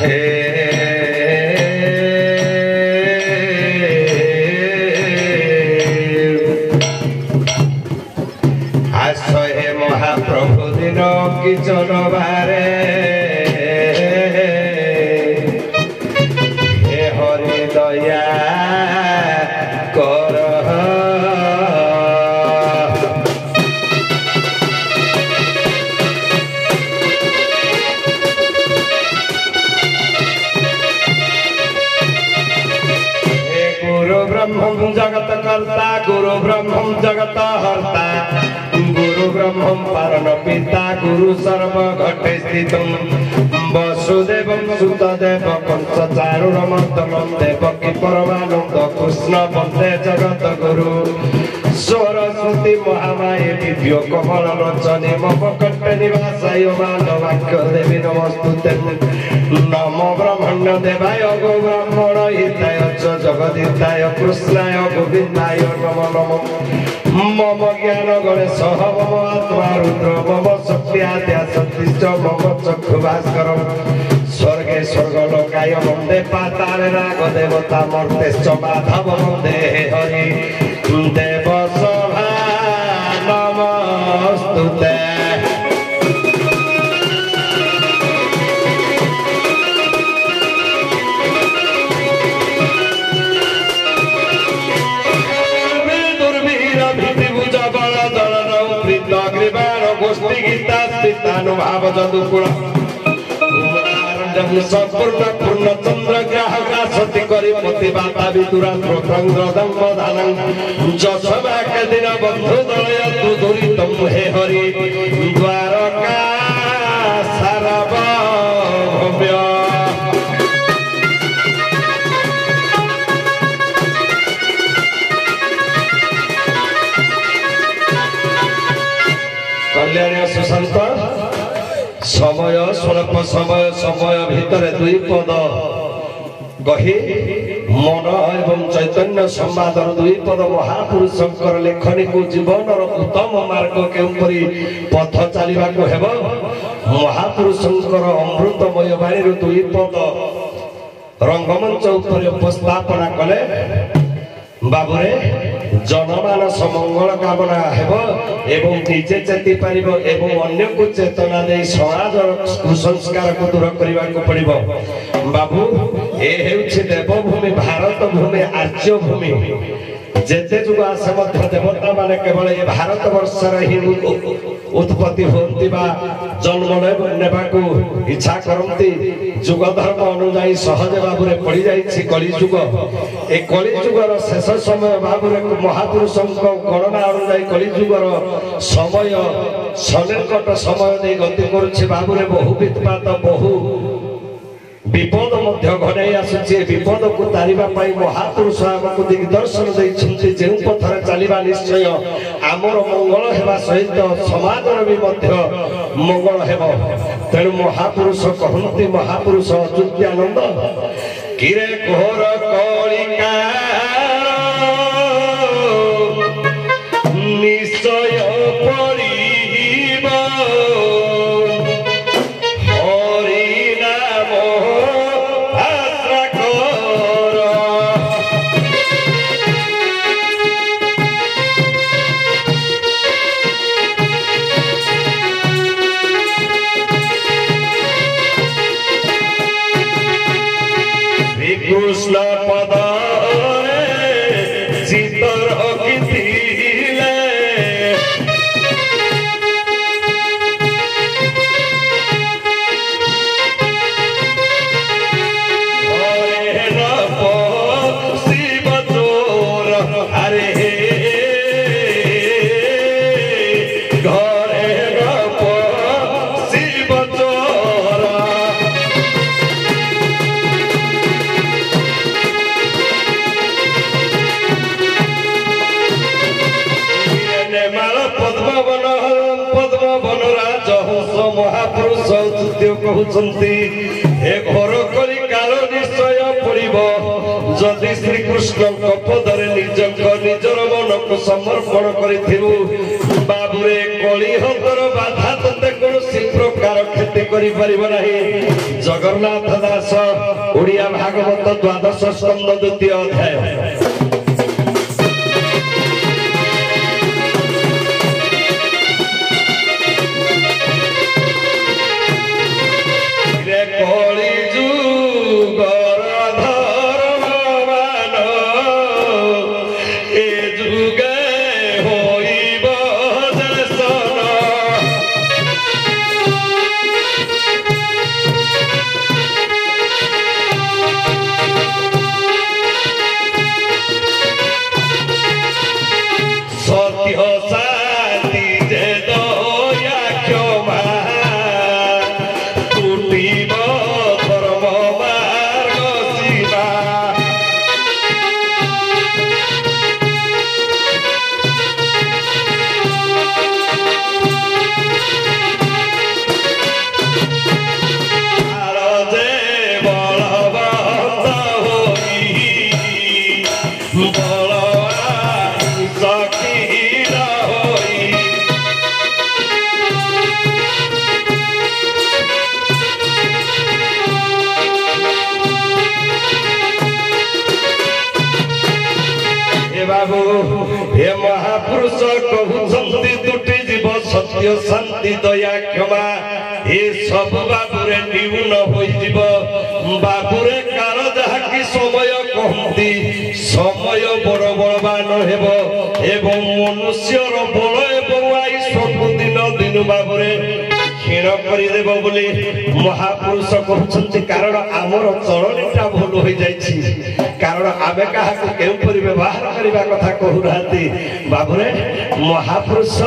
महाप्रभु दिन किचन बारे हे हरि दया कर हे गुरु ब्रह्म जगत कर्ता गुरु ब्रह्म जगत हर्ता गुरु ब्रह्मं पारण पिता गुरु सर्व घटे स्थितम् वसुदेवं सुतदेव कंस चारुरमर्दनं देवकी परमानंद कृष्ण वन्दे जगत गुरु सरस्वती महामाये दिव्य कमल लोचने मम कंठ निवासाय मानवाक्य देवी नमस्तुते नमो ब्रह्मण्य देवाय गो ब्राह्मण हिताय च जगद्धिताय कृष्णाय गोविन्दाय नमो नमो मम ज्ञान गणेश मम आत्मा रुद्र मम शक्ति आद्या सतीश्च मम चक्षु भास्कर स्वर्गे स्वर्गलोकाय वन्दे पाताले नागदेवता मर्तेश्च माधव वन्दे हरि देव सभा नमस्तुते गोष्ठी गीता स्थितानुभाव जदुकुल संपूर्ण पूर्ण चंद्र ग्राहक सती करी मति बाता विदुरा प्रोत्रंग जसमा के दिन बंधु दलय तु दुरितम हे हरि द्वारका सार्वभौम्य कल्याण सुशांत समय स्वल्प समय भितर दुई पद कही मन एवं चैतन्य संवादर दुई पद महापुरुषंकर लेखनी को जीवन उत्तम मार्ग केउपरी पथ चलवा को हेब महापुरुषंकर अमृतमय वाणी दुई पद रंगमंच उपर उपस्थापना कले बाबुरे जनमानस मंगल कामना हेब एवं निजे चेती पारिब एवं अन्य को चेतना दे समाज कुसंस्कार को दूर करने को पड़िबो बाबू ए हेउछि देवभूमि भारत भूमि आर्य भूमि जेते जुग आसे मध्य देवता माने केवल ए भारत वर्षर ही उत्पत्ति होती बा जन्म नेबा को इच्छा करती जुग धर्म अनुजाई सहज बाबुरे पड़ी जाइछि कली जुग ए कली जुगर शेष समय बाबुरे महापुरुषों गणना अनुजाई कली जुगर समय सनिकट समय दे गति करुछि बाबुरे बहु वित्पात बहु विपद मध्य घड़े आसुचे विपद को तारिबा पाई महापुरुष आमको दिग्दर्शन दैछन्ति जे पथरे चलिबा निश्चय आमर मंगल हेबा सहित समाजर भी मध्य मंगल हेबो तेणु महापुरुष कहन्ति महापुरुष अच्युतानंद किरे घोर कलिका निश्चय पड़िबो कृष्ण पद चितर किथिले हरे नप शिव चोर हरे घरे नप शिव चोर महापुरुष कहते हे घर करी काल निश्चय पड़ब जदि श्रीकृष्ण पदरे निजर मन को समर्पण कर बाबुरे कलिहतर बाधा तोते कौन प्रकार क्षति करि परिबो नाही। जगन्नाथ दास ओडिया भागवत द्वादश स्कंद द्वितीय अध्याय। हे महापुरुष कहउछन्ति दुटी जीव सत्य शांति दया क्षमा हे सब बाबुरे निउन होई जीव बाबुरे कार जहा कि समय कहती समय बड़ बड़वान हेब एवं मनुष्यर बल एवं आयुष दिन दिन बाबुरे क्षीण करदेव बोली महापुरुष कहउछन्ति कारण आमर चलनीटा भूल हो जाइछि कारण आमे काहाकु केउपरि व्यवहार करिबा कथा कहू रहती बाबुरे महापुरुष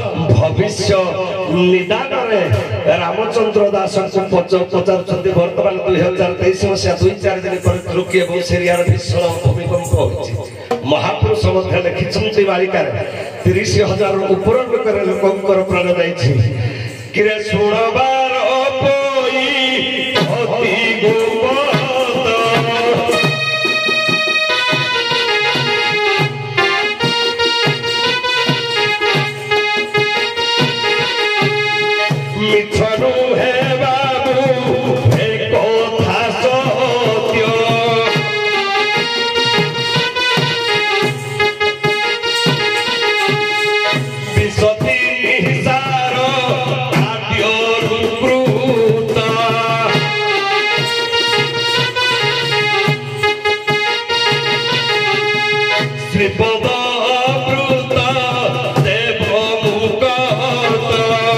भविष्य निदान रे रामचंद्र दास को पचार वर्तमान 2023 मसीहा 2-4 दिन पर त्रुकी एवं सीरियार भीषण भूमिकंप होइछि महापुरुष मध्य लिखिछन्ति बालिका 30,000 ऊपर लोकंकर प्राण जाइछि किरे सुणबार पोई अति गोपद मिथनु हे बाबू हे कथा सत्य विसति निसार आद्य रूपृत श्रीपद अमृत देव मुकत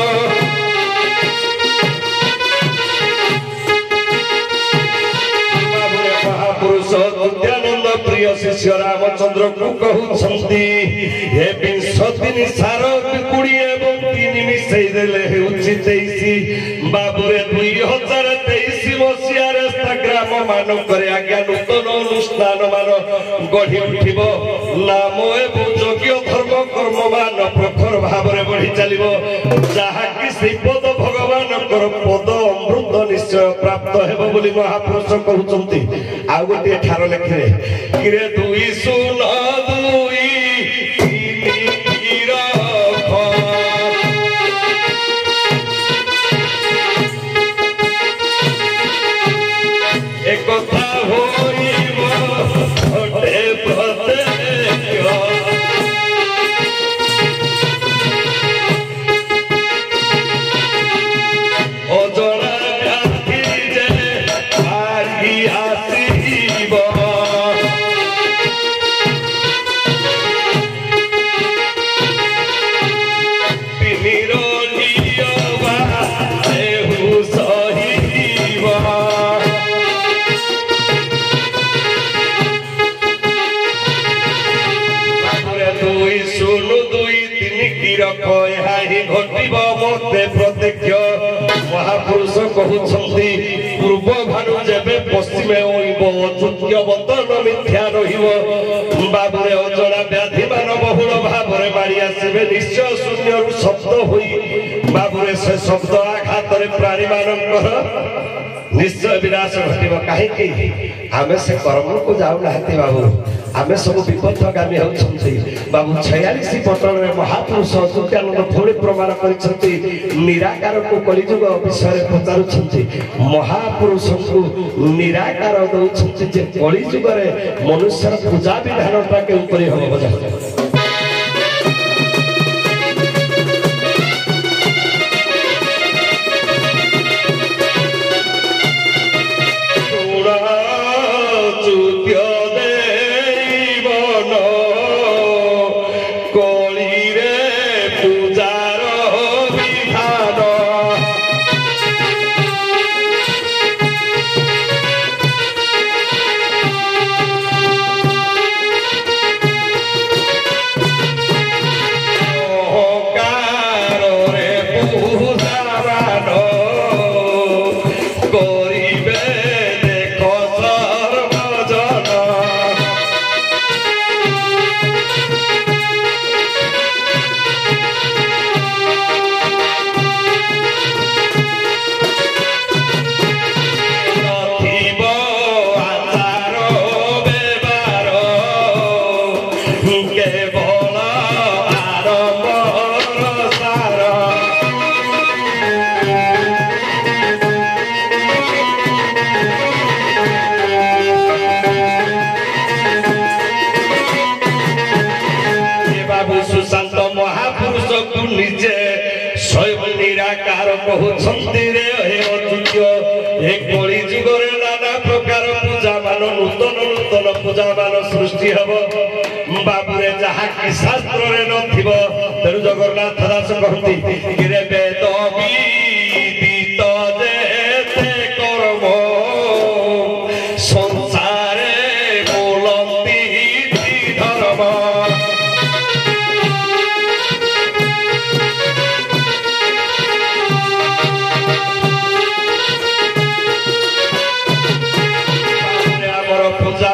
महापुरुष नित्यानंद प्रिय शिष्य रामचंद्र को कहउछन्ति हे 20 दिन सार 20 एवं 3 मिसई देले हेउछि 23 बाबुरे 2023 मसिया रे ग्राम मान करे आज्ञा नूतन अनुष्ठान मान गढ़ी उठिबो नाम एवं योग्य धर्म कर्मवान प्रखर भावरे बढ़ी चलिबो जहा कि श्रीपद भगवान कर पद अमृत निश्चय प्राप्त हेबो बोली महापुरुष कहउछन्ति आ गोटे ठार लेखिरे किरे 2 सुन 2 एकता होइबो ओटे पते ओजरा गाथी जे आगी आसीबो तिमिरो लियोबा एहु सहीबो प्रत्यक्ष महापुरुष कहउछन्ति पूर्व भानु जेबे पश्चिमे ओइबो अचुक्य बदन मिथ्या रहिबो बाबुरे अजड़ा व्याधि मान बहुल भावरे बाड़ी आसीबे निश्चय शून्य शब्द होई बाबुरे से शब्द आघात रे प्राणी मानकर निश्चय विनाश घटव कहीं आम से कर्म को जाऊना बाबू आम सब विपदगामी होती बाबू 46 पटन में महापुरुष अच्युतानंद पुणी प्रमाण कर निराकार को कलिजुग विषय पचारुंट महापुरुष को निराकार दौरान कलिजुग मनुष्य पूजा विधानटा के हम पूजा मान सृष्टि हम बाबुरे जहा कि शास्त्र रे नथिबो तेरु जगन्नाथ दास कहती रे वेद विदित जेते कर्म संसारे बोलती धर्म पूजा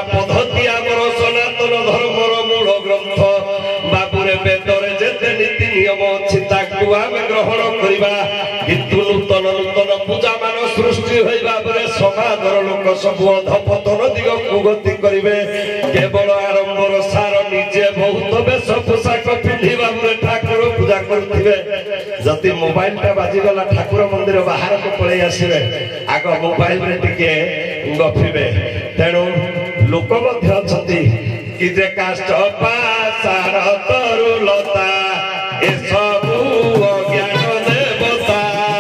ग्रहण करवा किंतु नूतन नूतन पूजा मान सृष्टि समाजर लोक सब अधपतन दिग को गति करेंगे केवल आरंभर सार निजे बहुत बेश पोशाक पिंधा ठाकुर पूजा करुवे जदि मोबाइल टा बाजिगला ठाकुर मंदिर बाहर को पलि आसवे आग मोबाइल रे टिके गफिबे तेणु लोक कि जे काष्ट पासार तरुलता ए सबू अज्ञान देवता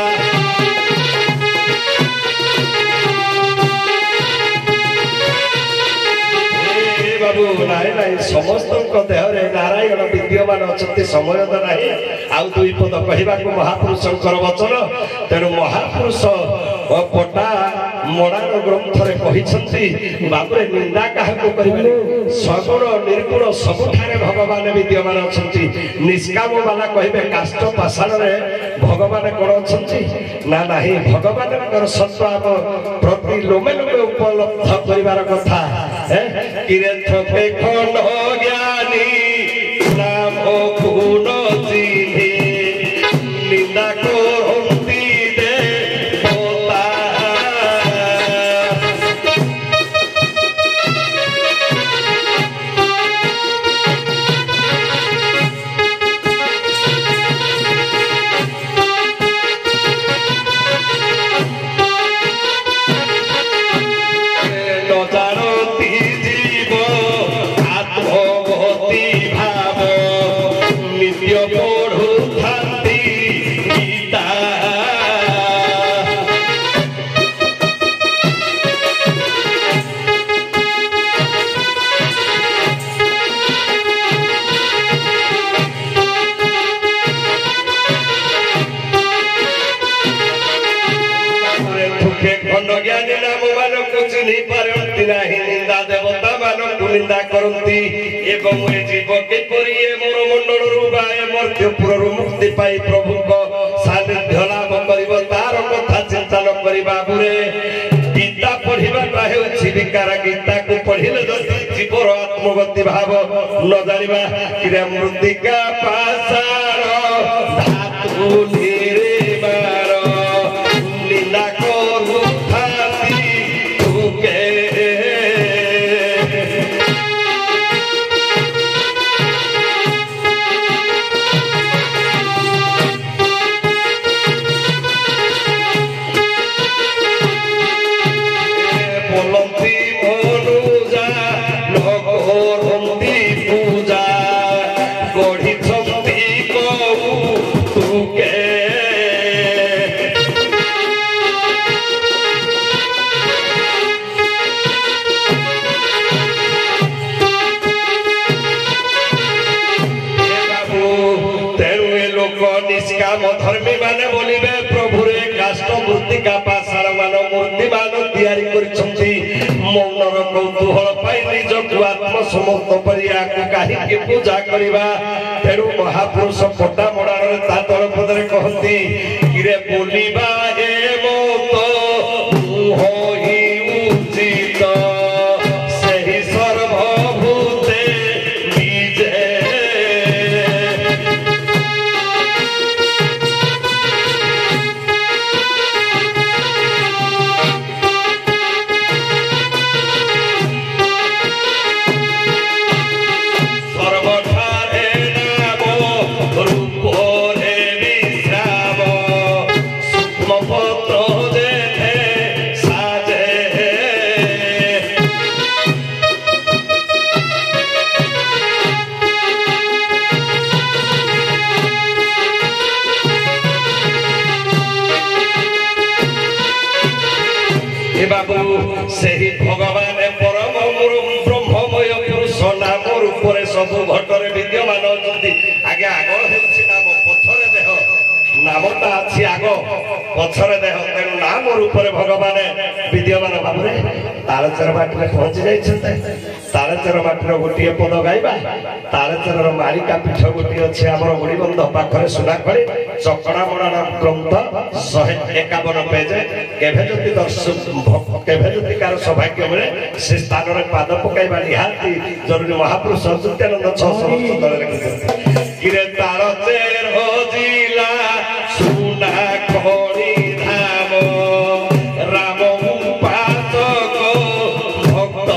बाबू नाई नाई समस्त देहरे नारायण विद्यमान अच्छा समय तो ना आउ दुई पद कहवा महापुरुषंकर वचन तेणु महापुरुष पटा मड़ाण ग्रंथ बाबुरे निंदा क्या करेंगे सगुण निर्गुण सबुठारे भगवान विद्यमान अच्छा निष्काम वाला कहे काष्ट पाषाण भगवान कौन अच्छा ना ना भगवान सत्व आम प्रति लोमे लोमे उपलब्ध कर कथा खंड ज्ञानी नाम गुण चिन्हे निंदा करती निंदा देवता मान निंदा करती एवं जीव किपरि मोर मंडल गाए मर्त्यपुर मुक्ति पाई प्रभु को सानिध्य लाभ कर तार कथा चिंतन करवा बुरे गीता पढ़ा विकार गीता को पढ़िले जदि जीवर आत्मगति भाव न जानिबा कि मृत्तिका पाषाण धातु निर्माण निंदा करू धर्मी माने बोलिबे प्रभु रे काष्ट मृत्तिका पाषाण मान मूर्ति मान तैयारी करिसंती मौनर कौतूहल पाई निजକୁ आत्म समर्थ परिया काहे पूजा करिबा तेरु महापुरुष पटा मडारे ता तळ पदरे कहंती किरे बोलिबा हे मोतो होई उचित सेहि सर्वभूते निजे सेही भगवान परम ब्रह्ममय पुरुष नाम रूप सब घटरे विद्यमान अछंती आगे आग हेउछि नाम पछरे देह नामटा अछि आग पछरे देह तेणु नाम रूप भगवान विद्यमान भावरे तालचर माटी पहुंची जाइछन्ते तालचर माटी गोटे पद गाइबा तालचर मालिका पीठ गोटे अच्छे आम गुड़ीबंध पाखरे सुनाखड़ी चकड़ा मड़ा ग्रंथ 151 पेज केभे जदि कार सौभाग्य मिले से स्थान में पाद पकाइबा निहाती जरूरी महापुरुष अच्युतानंद 600 वर्ष तले लिखिथि किरे तालचेर जिला सुना खड़ी धाम राम उपासक भक्त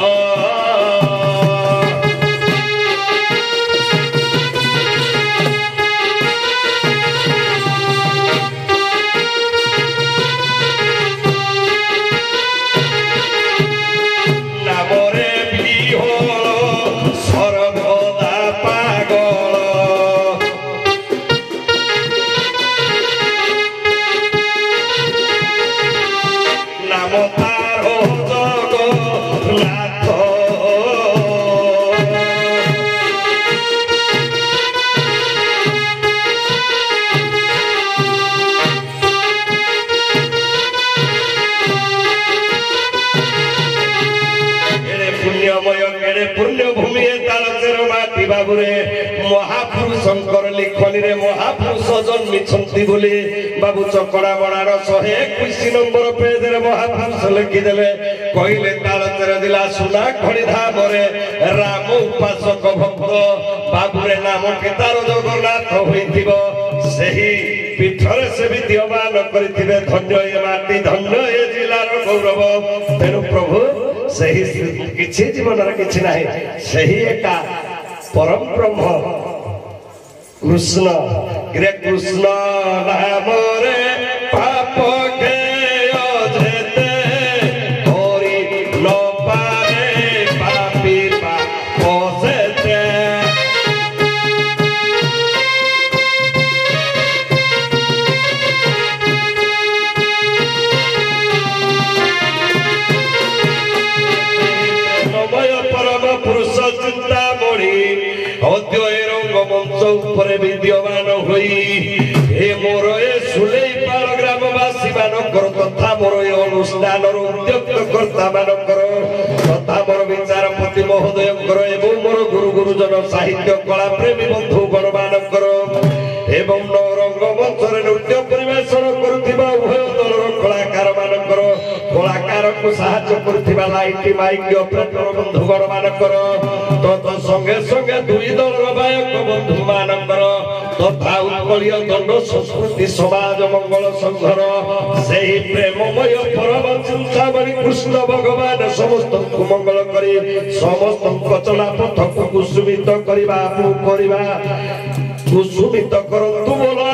महापुरुषंकर लिखनी रे महापुरुष जन्मी बोली बाबू चकड़ा बड़ार 121 नंबर पेज रे महापुरुष लिखिदेले कहले तालचेर जिला सुना खड़ी धाम रे राम उपासक भक्त बाबू रे नाम तार जगन्नाथ होइथिबो सेही पीठरे से विद्यमान करिथिबे धन्य ए माटी धन्य ए जिलार गौरव तेनु प्रभु सेही किछि जीवन रे किछि नाही सेही एका परम ब्रह्म कृष्ण ग्रे कृष्ण नाम रे पाप के अधेते होरी न पारे पापी पाप सेते नमय परम पुरुष चिंता बड़ी अद्वय मंच ऊपर विद्यमान होई हे मोर ए सुलेई पाल ग्रामवासी मानकर तथा मोर ए अनुष्ठान उद्युक्त कर्ता मानकर तथा मोर विचारपति महोदयकर एवं मोर गुरु गुरुजन साहित्य कला प्रेमी बंधु गण मानकर एवं नौरंग मंचरे नृत्य परिवेशन करुथिबा उभय दलर कलाकार मानकर कलाकार को सहायता करुथिबा लाइट माइक ऑपरेटर बंधु गण मानकर तत संगे संगे दुई दलर गायक बंधु मानकर तथा उत्कलीय दंड संस्कृति समाज मंगल संघर सेही प्रेममय परम चिंतामणि कृष्ण भगवान समस्त मंगल करी समस्त चला पथ को कुसुमित करवा कुसुमित करंतु बोल